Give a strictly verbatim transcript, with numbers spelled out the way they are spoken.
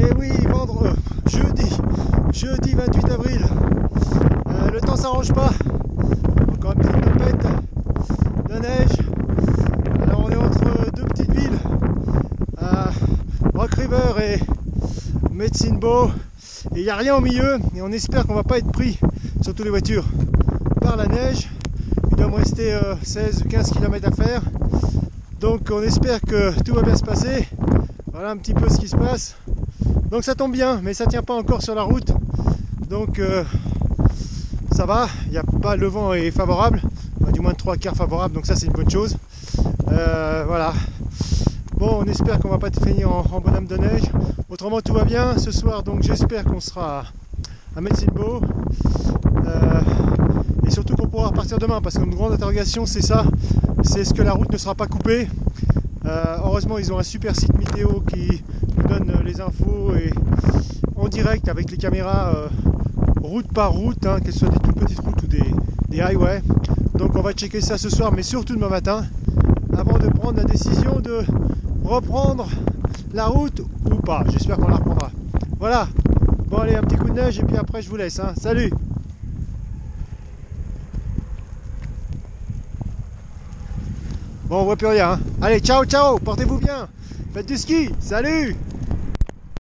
Et oui, vendre, euh, jeudi, jeudi vingt-huit avril. Euh, le temps s'arrange pas. Encore une petite tempête de neige. Alors on est entre deux petites villes, euh, Rock River et Medicine Bow. Et il n'y a rien au milieu. Et on espère qu'on va pas être pris, surtout les voitures, par la neige. Il doit me rester euh, seize ou quinze kilomètres à faire. Donc on espère que tout va bien se passer. Voilà un petit peu ce qui se passe. Donc ça tombe bien, mais ça tient pas encore sur la route. Donc euh, ça va, il y a pas, le vent est favorable, enfin, du moins trois quarts favorable, donc ça c'est une bonne chose. Euh, voilà. Bon, on espère qu'on va pas finir en, en bonhomme de neige. Autrement tout va bien. Ce soir donc j'espère qu'on sera à Medicine Bow. Euh, et surtout qu'on pourra repartir demain, parce qu'une grande interrogation c'est ça, c'est est-ce que la route ne sera pas coupée. Euh, heureusement ils ont un super site météo qui nous donne les infos et en direct avec les caméras euh, route par route, hein, qu'elles soient des toutes petites routes ou des, des highways. Donc on va checker ça ce soir, mais surtout demain matin, avant de prendre la décision de reprendre la route ou pas. J'espère qu'on la reprendra. Voilà, bon allez, un petit coup de neige et puis après je vous laisse, hein. Salut. Bon, on voit plus rien, hein. Allez, ciao ciao, portez-vous bien, faites du ski, salut.